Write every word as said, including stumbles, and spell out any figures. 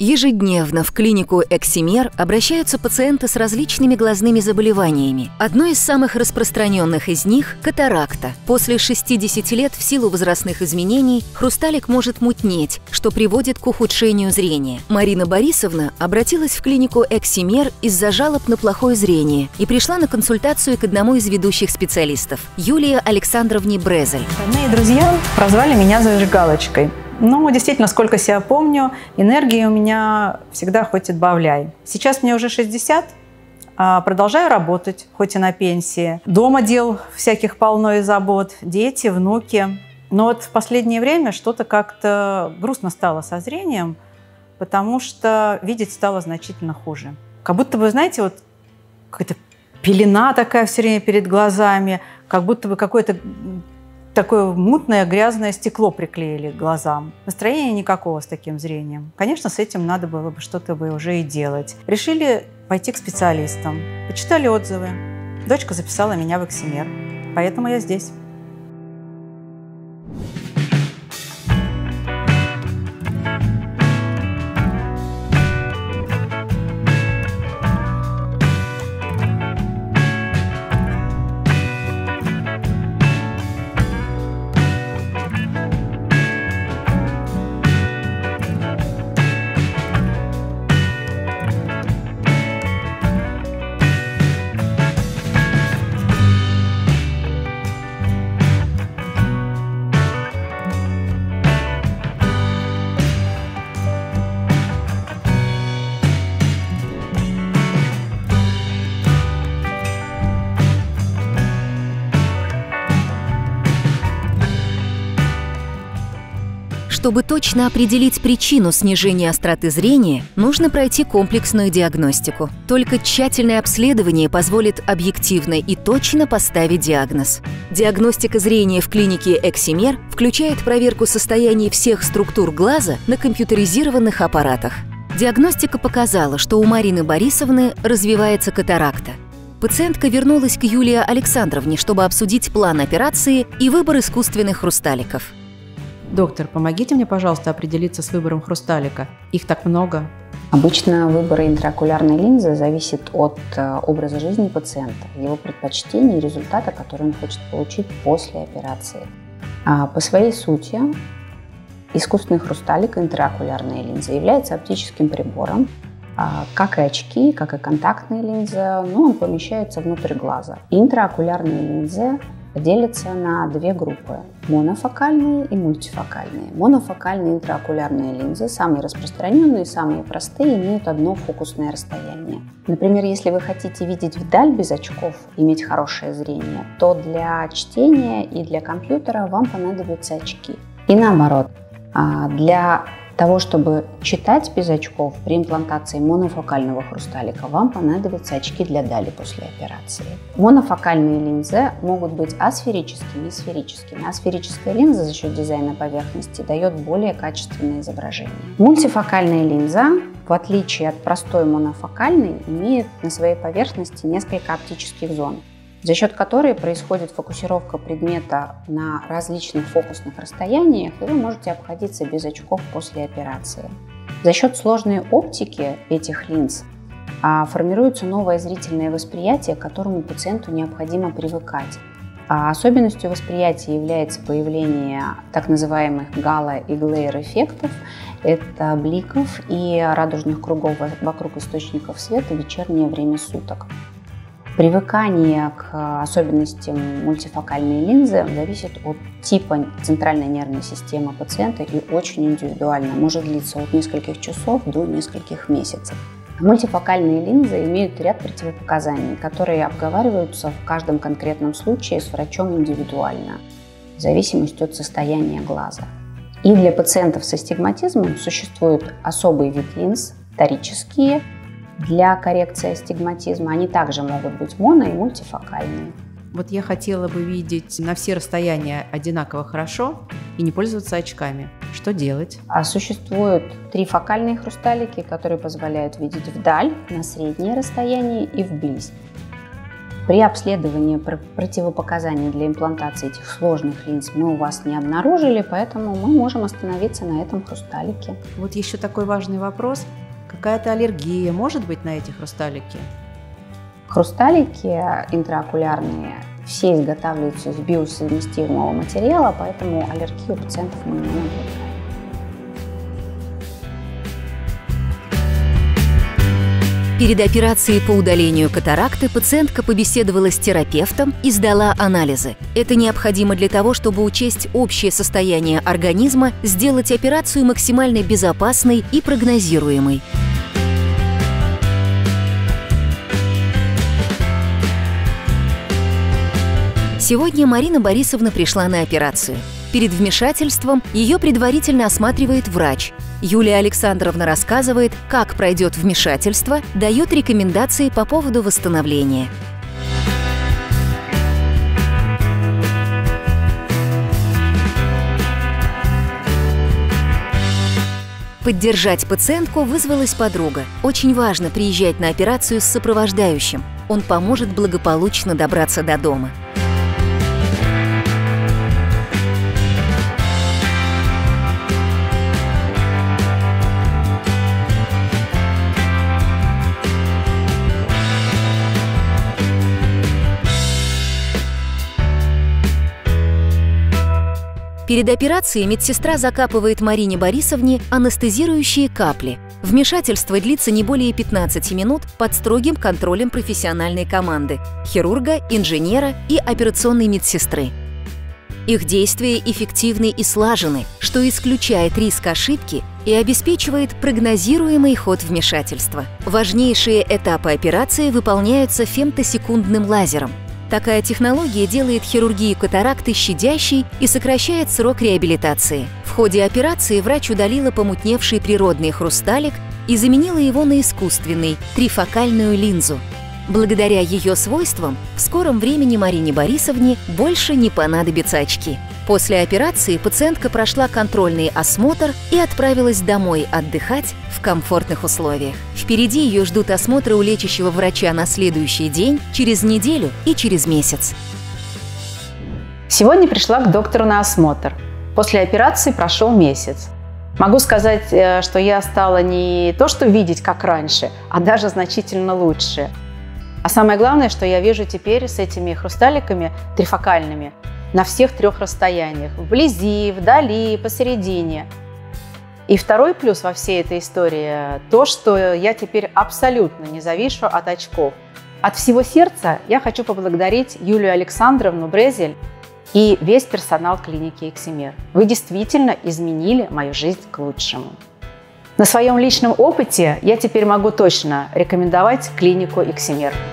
Ежедневно в клинику «Эксимер» обращаются пациенты с различными глазными заболеваниями. Одно из самых распространенных из них – катаракта. После шестидесяти лет в силу возрастных изменений хрусталик может мутнеть, что приводит к ухудшению зрения. Марина Борисовна обратилась в клинику «Эксимер» из-за жалоб на плохое зрение и пришла на консультацию к одному из ведущих специалистов – Юлии Александровне Брезель. Родные друзья прозвали меня зажигалочкой. Ну, действительно, сколько себя помню, энергии у меня всегда хоть отбавляй. Сейчас мне уже шестьдесят, продолжаю работать, хоть и на пенсии. Дома дел всяких полно и забот, дети, внуки. Но вот в последнее время что-то как-то грустно стало со зрением, потому что видеть стало значительно хуже. Как будто бы, знаете, вот какая-то пелена такая все время перед глазами, как будто бы какое-то такое мутное, грязное стекло приклеили к глазам. Настроения никакого с таким зрением. Конечно, с этим надо было бы что-то бы уже и делать. Решили пойти к специалистам. Почитали отзывы. Дочка записала меня в «Эксимер». Поэтому я здесь. Чтобы точно определить причину снижения остроты зрения, нужно пройти комплексную диагностику. Только тщательное обследование позволит объективно и точно поставить диагноз. Диагностика зрения в клинике «Эксимер» включает проверку состояния всех структур глаза на компьютеризированных аппаратах. Диагностика показала, что у Марины Борисовны развивается катаракта. Пациентка вернулась к Юлии Александровне, чтобы обсудить план операции и выбор искусственных хрусталиков. Доктор, помогите мне, пожалуйста, определиться с выбором хрусталика. Их так много. Обычно выбор интраокулярной линзы зависит от образа жизни пациента, его предпочтений и результата, который он хочет получить после операции. А по своей сути, искусственный хрусталик, интраокулярная линза, является оптическим прибором, как и очки, как и контактные линзы, но он помещается внутрь глаза. Интраокулярные линзы делятся на две группы – монофокальные и мультифокальные. Монофокальные интраокулярные линзы, самые распространенные, самые простые, имеют одно фокусное расстояние. Например, если вы хотите видеть вдаль без очков, иметь хорошее зрение, то для чтения и для компьютера вам понадобятся очки. И наоборот, для того, чтобы читать без очков при имплантации монофокального хрусталика, вам понадобятся очки для дали после операции. Монофокальные линзы могут быть асферическими и сферическими. Асферическая линза за счет дизайна поверхности дает более качественное изображение. Мультифокальная линза, в отличие от простой монофокальной, имеет на своей поверхности несколько оптических зон, за счет которой происходит фокусировка предмета на различных фокусных расстояниях, и вы можете обходиться без очков после операции. За счет сложной оптики этих линз формируется новое зрительное восприятие, к которому пациенту необходимо привыкать. А особенностью восприятия является появление так называемых гало- и глэйр-эффектов. Это бликов и радужных кругов вокруг источников света в вечернее время суток. Привыкание к особенностям мультифокальной линзы зависит от типа центральной нервной системы пациента и очень индивидуально, может длиться от нескольких часов до нескольких месяцев. Мультифокальные линзы имеют ряд противопоказаний, которые обговариваются в каждом конкретном случае с врачом индивидуально, в зависимости от состояния глаза. И для пациентов с астигматизмом существует особый вид линз, торические. Для коррекции астигматизма они также могут быть моно- и мультифокальные. Вот я хотела бы видеть на все расстояния одинаково хорошо и не пользоваться очками. Что делать? А существуют трифокальные хрусталики, которые позволяют видеть вдаль, на среднее расстояние и вблизь. При обследовании противопоказаний для имплантации этих сложных линз мы у вас не обнаружили, поэтому мы можем остановиться на этом хрусталике. Вот еще такой важный вопрос. Какая-то аллергия может быть на эти хрусталики? Хрусталики интраокулярные все изготавливаются из биосовместимого материала, поэтому аллергию у пациентов мы не наблюдаем. Перед операцией по удалению катаракты пациентка побеседовала с терапевтом и сдала анализы. Это необходимо для того, чтобы учесть общее состояние организма, сделать операцию максимально безопасной и прогнозируемой. Сегодня Марина Борисовна пришла на операцию. Перед вмешательством ее предварительно осматривает врач. Юлия Александровна рассказывает, как пройдет вмешательство, дает рекомендации по поводу восстановления. Поддержать пациентку вызвалась подруга. Очень важно приезжать на операцию с сопровождающим. Он поможет благополучно добраться до дома. Перед операцией медсестра закапывает Марине Борисовне анестезирующие капли. Вмешательство длится не более пятнадцати минут под строгим контролем профессиональной команды – хирурга, инженера и операционной медсестры. Их действия эффективны и слажены, что исключает риск ошибки и обеспечивает прогнозируемый ход вмешательства. Важнейшие этапы операции выполняются фемтосекундным лазером. Такая технология делает хирургию катаракты щадящей и сокращает срок реабилитации. В ходе операции врач удалила помутневший природный хрусталик и заменила его на искусственный – трифокальную линзу. Благодаря ее свойствам в скором времени Марине Борисовне больше не понадобятся очки. После операции пациентка прошла контрольный осмотр и отправилась домой отдыхать в комфортных условиях. Впереди ее ждут осмотры у лечащего врача на следующий день, через неделю и через месяц. Сегодня пришла к доктору на осмотр. После операции прошел месяц. Могу сказать, что я стала не то что видеть, как раньше, а даже значительно лучше. А самое главное, что я вижу теперь с этими хрусталиками трифокальными на всех трех расстояниях – вблизи, вдали, посередине. И второй плюс во всей этой истории – то, что я теперь абсолютно не завишу от очков. От всего сердца я хочу поблагодарить Юлию Александровну Брезель и весь персонал клиники Эксимер. Вы действительно изменили мою жизнь к лучшему. На своем личном опыте я теперь могу точно рекомендовать клинику Эксимер.